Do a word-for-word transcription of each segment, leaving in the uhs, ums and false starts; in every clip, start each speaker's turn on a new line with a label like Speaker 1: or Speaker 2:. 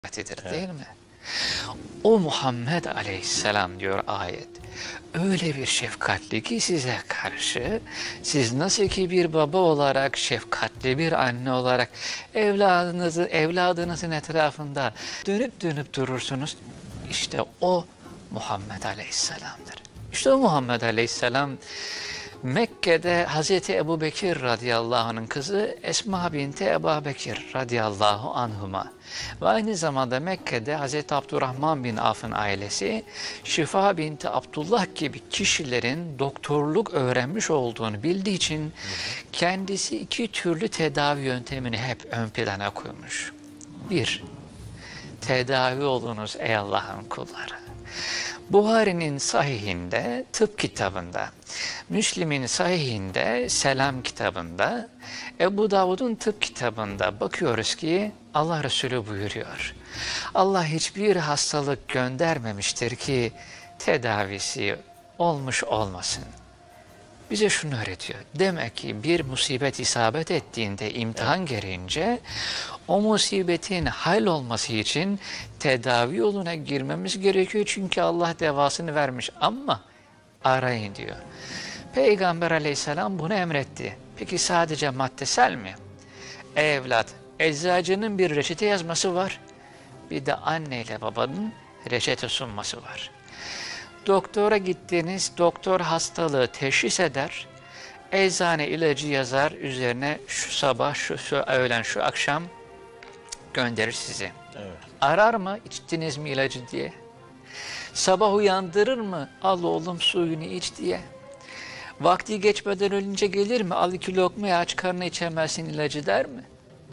Speaker 1: Evet.
Speaker 2: değil mi? O Muhammed Aleyhisselam diyor ayet. Öyle bir şefkatli ki size karşı, siz nasıl ki bir baba olarak, şefkatli bir anne olarak evladınızı, evladınızın etrafında dönüp dönüp durursunuz. İşte o Muhammed Aleyhisselam'dır. İşte o Muhammed Aleyhisselam Mekke'de Hazreti Ebu Bekir radıyallahu anh'ın kızı Esma binti Ebu Bekir radıyallahu anhuma ve aynı zamanda Mekke'de Hazreti Abdurrahman bin Avf'ın ailesi Şifa binti Abdullah gibi kişilerin doktorluk öğrenmiş olduğunu bildiği için kendisi iki türlü tedavi yöntemini hep ön plana koymuş. Bir, tedavi olunuz ey Allah'ın kulları. Buhari'nin sahihinde, tıp kitabında, Müslim'in sahihinde, selam kitabında, Ebu Davud'un tıp kitabında bakıyoruz ki Allah Resulü buyuruyor. Allah hiçbir hastalık göndermemiştir ki tedavisi olmuş olmasın. Bize şunu öğretiyor. Demek ki bir musibet isabet ettiğinde, imtihan gereğince o musibetin hallolması için tedavi yoluna girmemiz gerekiyor. Çünkü Allah devasını vermiş ama arayın diyor. Peygamber aleyhisselam bunu emretti. Peki sadece maddesel mi? Ey evlat, eczacının bir reçete yazması var. Bir de anne ile babanın reçete sunması var. Doktora gittiniz, doktor hastalığı teşhis eder, eczane ilacı yazar, üzerine şu sabah, şu, şu öğlen, şu akşam gönderir sizi.
Speaker 1: Evet.
Speaker 2: Arar mı içtiniz mi ilacı diye? Sabah uyandırır mı? Al oğlum suyunu iç diye. Vakti geçmeden önce gelir mi? Al iki lokma aç karnına içemezsin ilacı der mi?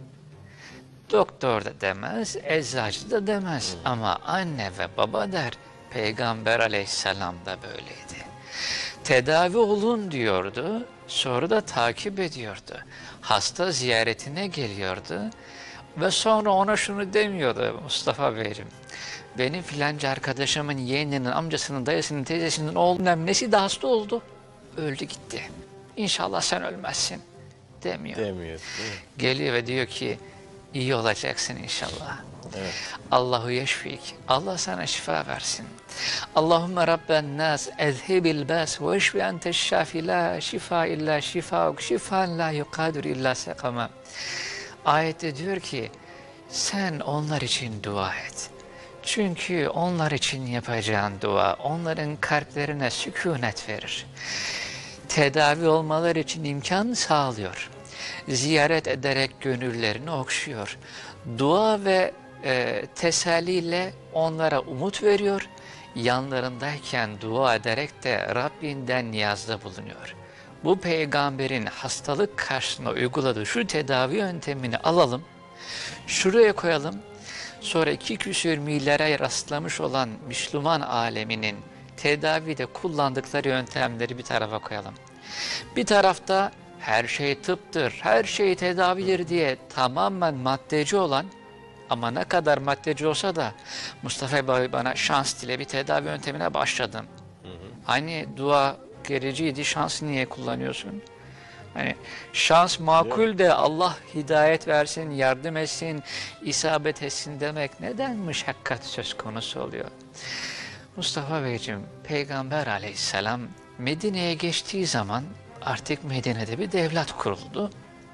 Speaker 2: Doktor da demez, eczacı da demez. Hmm. Ama anne ve baba der. Peygamber aleyhisselam da böyleydi. Tedavi olun diyordu, sonra da takip ediyordu. Hasta ziyaretine geliyordu ve sonra ona şunu demiyordu Mustafa Beyciğim. Benim filanca arkadaşımın yeğeninin, amcasının, dayısının, teyzesinin oğlunun nesi de hasta oldu. Öldü gitti. İnşallah sen ölmezsin demiyor.
Speaker 1: Demiyor.
Speaker 2: Geliyor ve diyor ki iyi olacaksın inşallah.
Speaker 1: Evet.
Speaker 2: Allahu yeşfik. Allah sana şifa versin. Allahümme Rabben nas ezhibil bas ve eşfi ente şafi la şifa illa şifauk şifan la yukadur illa sekama. Ayette diyor ki sen onlar için dua et. Çünkü onlar için yapacağın dua onların kalplerine sükunet verir. Tedavi olmaları için imkan sağlıyor. Ziyaret ederek gönüllerini okşuyor. Dua ve e, teselliyle onlara umut veriyor. Yanlarındayken dua ederek de Rabbinden niyazda bulunuyor. Bu peygamberin hastalık karşısında uyguladığı şu tedavi yöntemini alalım, şuraya koyalım, sonra iki küsür milyara rastlamış olan Müslüman aleminin tedavide kullandıkları yöntemleri bir tarafa koyalım. Bir tarafta her şey tıptır, her şey tedavidir diye tamamen maddeci olan ama ne kadar maddeci olsa da Mustafa Bey bana şans dile bir tedavi yöntemine başladım. Hı hı. Hani dua gericiydi, şans niye kullanıyorsun? Hani şans makul de Allah hidayet versin, yardım etsin, isabet etsin demek neden müşakkat söz konusu oluyor? Mustafa Beyciğim, Peygamber aleyhisselam Medine'ye geçtiği zaman artık Medine'de bir devlet kuruldu.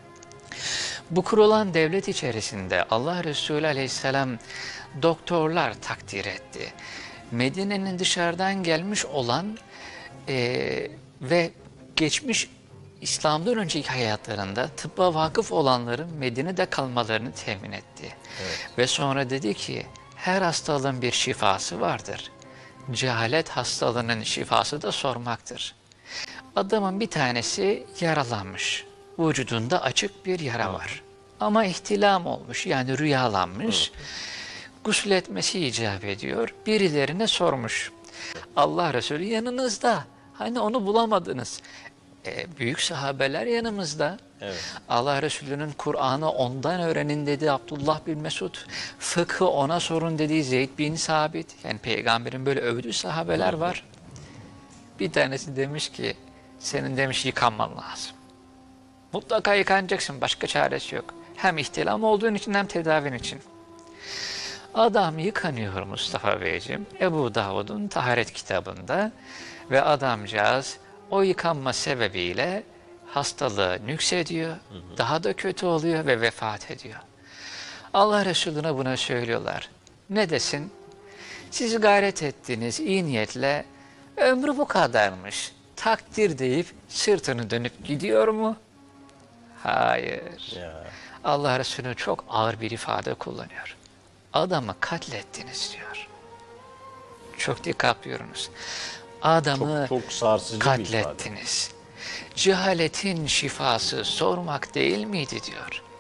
Speaker 2: Bu kurulan devlet içerisinde Allah Resulü aleyhisselam doktorlar takdir etti. Medine'nin dışarıdan gelmiş olan e, ve geçmiş İslam'dan önceki hayatlarında tıbba vakıf olanların Medine'de kalmalarını temin etti. Evet. Ve sonra dedi ki her hastalığın bir şifası vardır. Cehalet hastalığının şifası da sormaktır. Adamın bir tanesi yaralanmış. Vücudunda açık bir yara var. Ama ihtilam olmuş yani rüyalanmış. Gusül etmesi icap ediyor. Birilerine sormuş. Allah Resulü yanınızda. Hani onu bulamadınız. E, büyük sahabeler yanımızda. Evet. Allah Resulü'nün Kur'an'ı ondan öğrenin dedi Abdullah bin Mesud. Fıkhı ona sorun dediği Zeyd bin Sabit. Yani peygamberin böyle övdüğü sahabeler var. Bir tanesi demiş ki senin demiş yıkanman lazım. Mutlaka yıkanacaksın. Başka çaresi yok. Hem ihtilam olduğun için hem tedavin için. Adam yıkanıyor Mustafa Beyciğim, Ebu Davud'un taharet kitabında ve adamcağız o yıkanma sebebiyle hastalığı nüksediyor, hı hı. daha da kötü oluyor ve vefat ediyor. Allah Resulüne buna söylüyorlar. Ne desin? Siz gayret ettiniz iyi niyetle, ömrü bu kadarmış, takdir deyip sırtını dönüp gidiyor mu? Hayır. Ya. Allah Resulü çok ağır bir ifade kullanıyor. Adamı katlettiniz diyor. Çok dikkat buyurunuz. Adamı çok, çok katlettiniz. Cehaletin şifası sormak değil miydi diyor.